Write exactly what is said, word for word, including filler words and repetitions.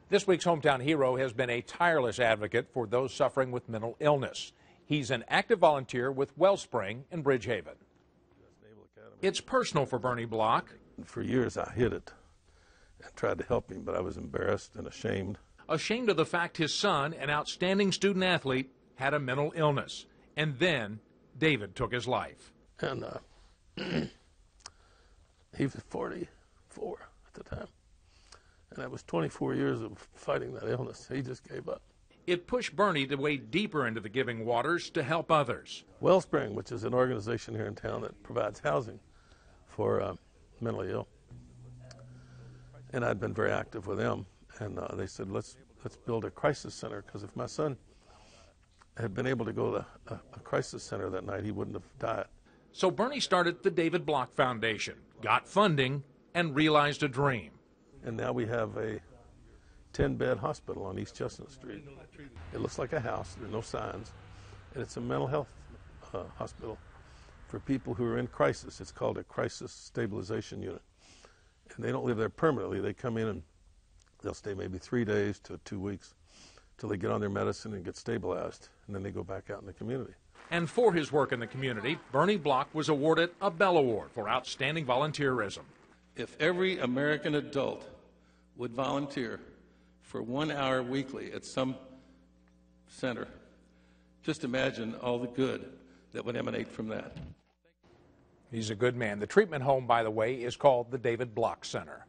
This week's Hometown Hero has been a tireless advocate for those suffering with mental illness. He's an active volunteer with Wellspring in Bridgehaven. It's personal for Bernie Block. For years I hid it and tried to help him, but I was embarrassed and ashamed. Ashamed of the fact his son, an outstanding student athlete, had a mental illness. And then David took his life. And uh, he was forty-four at the time. And that was twenty-four years of fighting that illness. He just gave up. It pushed Bernie to wade deeper into the giving waters to help others. Wellspring, which is an organization here in town that provides housing for uh, mentally ill. And I'd been very active with them. And uh, they said, let's let's build a crisis center, because if my son had been able to go to a, a crisis center that night, he wouldn't have died. So Bernie started the David Block Foundation, got funding, and realized a dream. And now we have a ten-bed hospital on East Chestnut Street. It looks like a house. There are no signs. And it's a mental health uh, hospital for people who are in crisis. It's called a crisis stabilization unit. And they don't live there permanently. They come in and they'll stay maybe three days to two weeks till they get on their medicine and get stabilized. And then they go back out in the community. And for his work in the community, Bernie Block was awarded a Bell Award for outstanding volunteerism. If every American adult would volunteer for one hour weekly at some center, just imagine all the good that would emanate from that. He's a good man. The treatment home, by the way, is called the David Block Center.